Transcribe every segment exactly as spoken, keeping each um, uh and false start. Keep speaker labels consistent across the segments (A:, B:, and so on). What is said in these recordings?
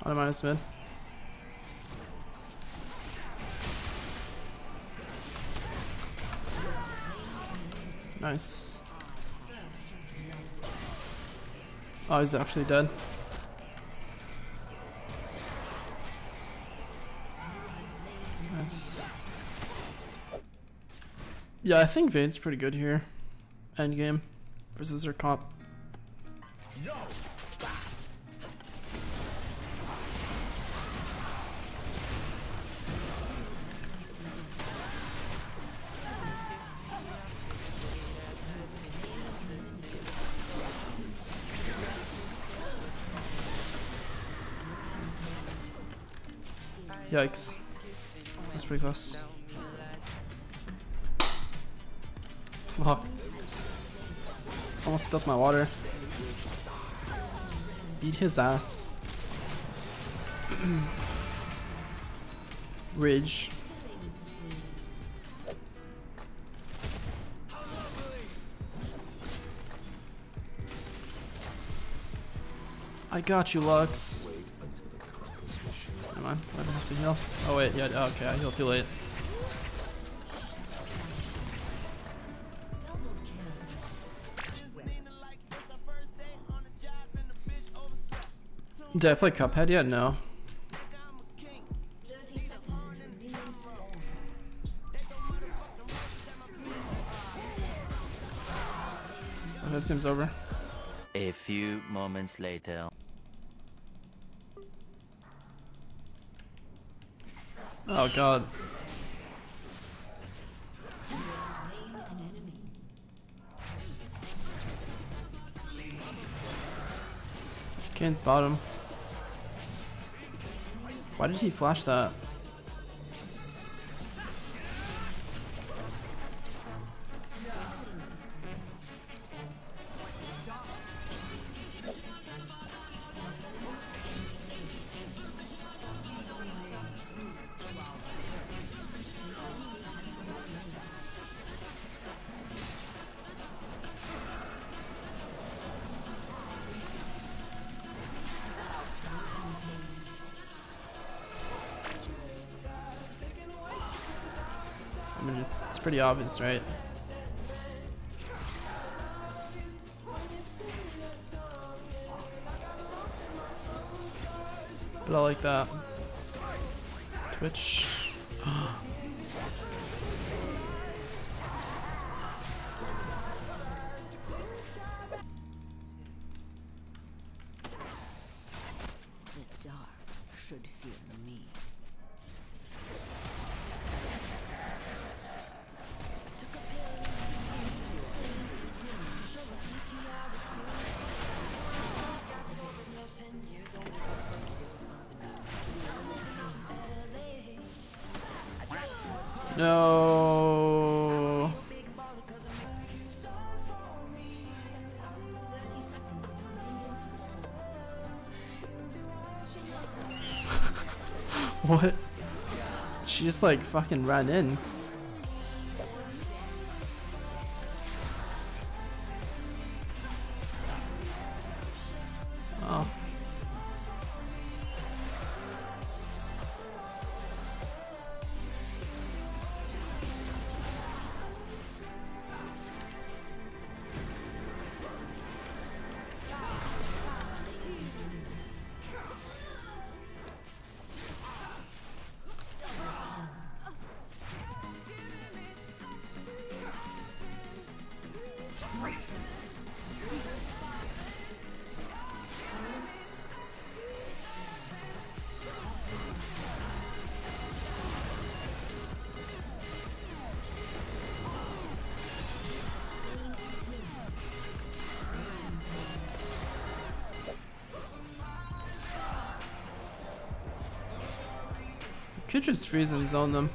A: On a minus mid. Nice. Oh, he's actually dead. Nice. Yeah, I think Vade's pretty good here. Endgame versus her comp. Yikes. That's pretty close. Fuck. Almost spilled my water. Beat his ass. Ridge. I got you, Lux. Come on, I don't have to heal. Oh wait, yeah, okay, I healed too late. Did I play Cuphead yet? No. Oh, that seems over.
B: A few moments later.
A: Oh god. Kane's bottom. Why did he flash that? I mean, it's, it's pretty obvious, right? But I like that. Twitch.
C: The dark should fear me.
A: No. What? She just like fucking ran in. Oh. Could just freeze and zone them.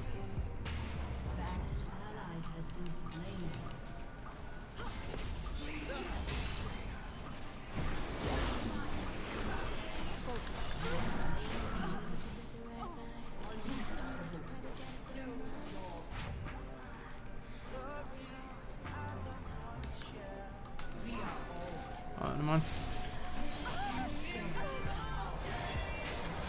A: Oh, never mind.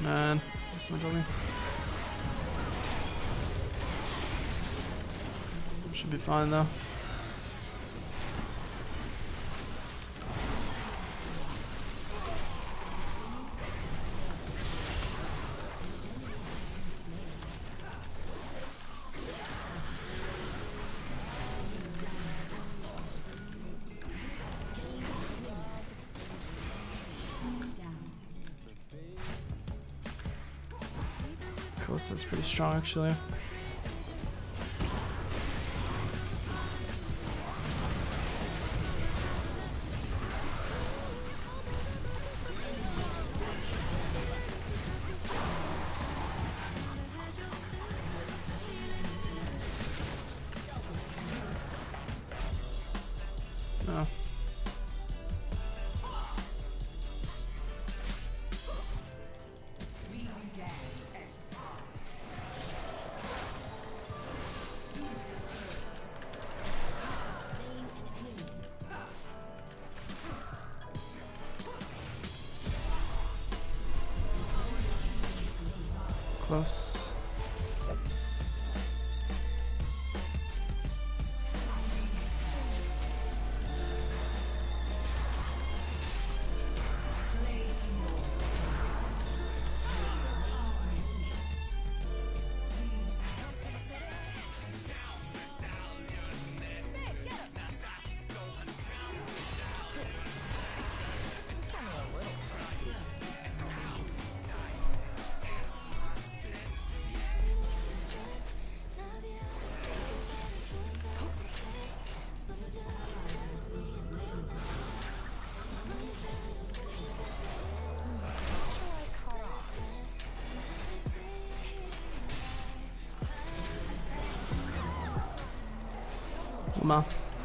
A: Man, what's my W? Should be fine though. Kosa's pretty strong actually. No. Close. Uma.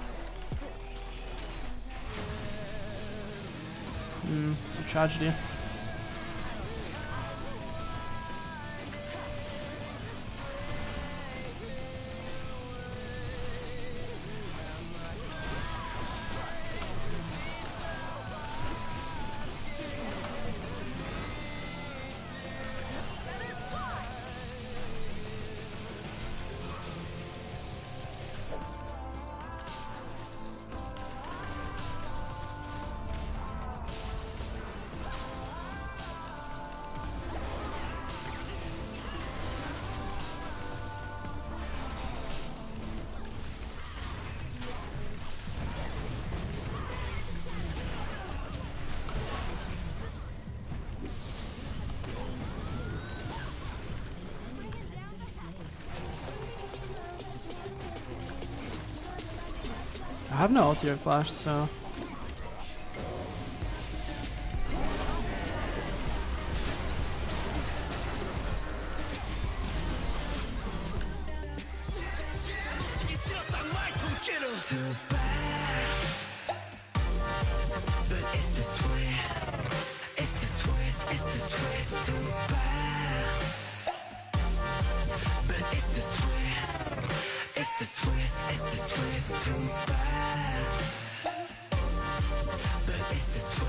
A: Hmm, it's a tragedy. I have no ulti or flash, so
D: But it's the